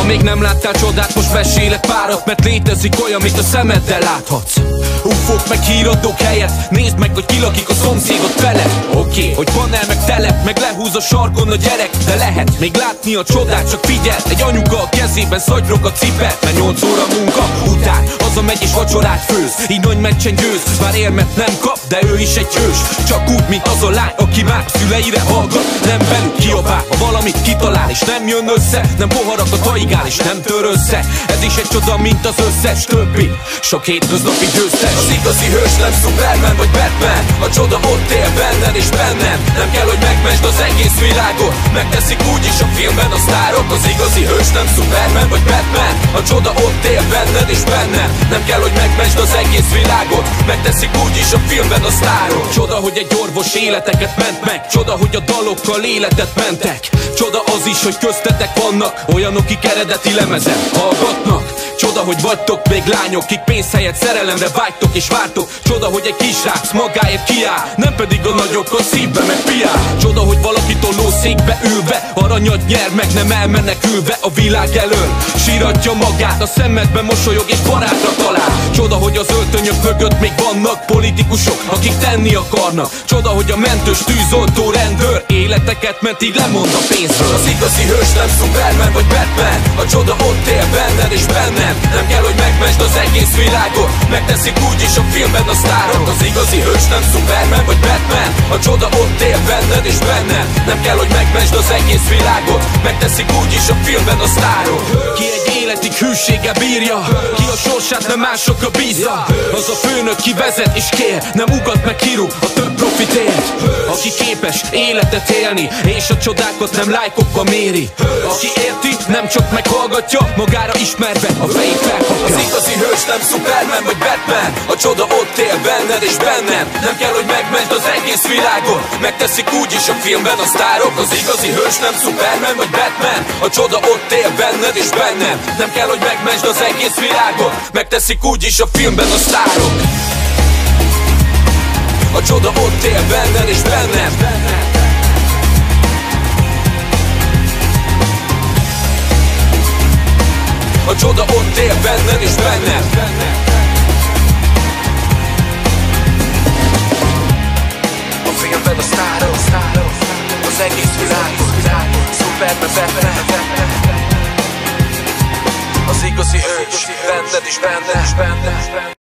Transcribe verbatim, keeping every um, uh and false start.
Ha még nem láttál csodát, most mesélek párat, mert létezik olyan, amit a szemeddel láthatsz. Ufók meg híradók helyett, nézd meg, hogy kilakik a szomszédot fele. Oké, okay, hogy panel meg telep, meg lehúz a sarkon a gyerek, de lehet még látni a csodát, csak figyel. Egy anyuka a kezében szagyrog a cipet, mert nyolc óra munka után hazamegy és vacsorát főz. Így nagy meccsen győz, bár érmet nem kap, de ő is egy hős. Csak úgy, mint az a lány, aki már szüleire hallgat, nem velük kiabál, ha valamit kitalál és nem jön össze, nem poharakat haigál és nem tör össze. Ez is egy csoda, mint az összes többi, sok hétköznapi győztes. Az igazi hős nem Superman vagy Batman, a csoda ott él benned és bennem. Nem kell, hogy megmesd az egész világot, megteszik úgyis a filmben a sztárok. Az igazi hős nem Superman vagy Batman, a csoda ott él benned és bennem. Nem kell, hogy megmesd az egész világot, megteszik úgyis a filmben a sztárok. Csoda, hogy egy orvos életeket ment meg, csoda, hogy a dalokkal életet mentek. Csoda az is, hogy köztetek vannak olyanok, kik eredeti lemezen hallgatnak. Csoda, hogy vagytok még lányok, kik pénz helyett szerelemre vágytok és vártok. Csoda, hogy egy kisrác magáért kiáll, nem pedig a nagyokkal szívbe meg piál. Csoda, hogy valaki tollószékbe ülve aranyat nyer, meg nem elmenekülve a világ elől. Síratja magát, a szemedben mosolyog és barátra talál. Csoda, hogy az öltönyök mögött még vannak politikusok, akik tenni akarnak. Csoda, hogy a mentős tűzoltó rendőr életeket ment, így lemond a pénzről. Az igazi hős nem Superman vagy Batman, a csoda ott él benned és bennem. Nem kell, hogy megmesd az egész világot, megteszik úgyis a filmben a sztárok. Az igazi hős nem Superman vagy Batman, a csoda ott él benned és bennem. Nem kell, hogy megmesd az egész világot, megteszik úgyis a filmben a sztárok. Ki egy életig hűséggel bírja, ki a sorsát nem másokra bízza. Az a főnök, ki vezet és kér, nem ugat meg kirúg a több profitért. Aki képes életet élni, és a csodákat nem lájkokkal méri. Aki érti, nem csak meghallgatja, magára ismerve a fejét felkapja. Az igazi hős nem Superman vagy Batman, a csoda ott él benned és bennem. Nem kell, hogy megmesd az egész világot, megteszik úgyis a filmben a sztárok. Az igazi hős nem Superman vagy Batman, a csoda ott él benned és bennem. Nem kell, hogy megmesd az egész világot, megteszik úgyis a filmben a sztárok. A csoda ott él benned és bennem. A csoda ott él benned és bennem. A filmben a sztárok, az egész világ, Superman, Batman. Az igazi hős benned és bennem.